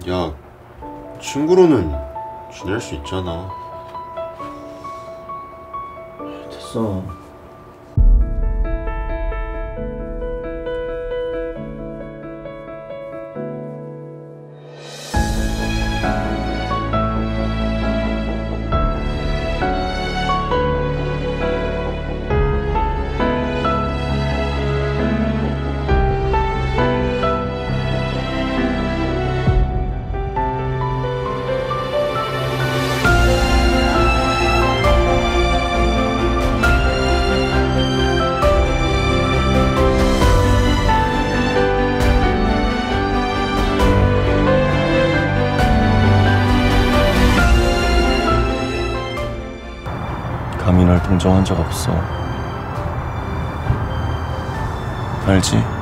야, 친구로는 지낼 수 있잖아. 됐어. 감히 널 동정한 적 없어. 알지?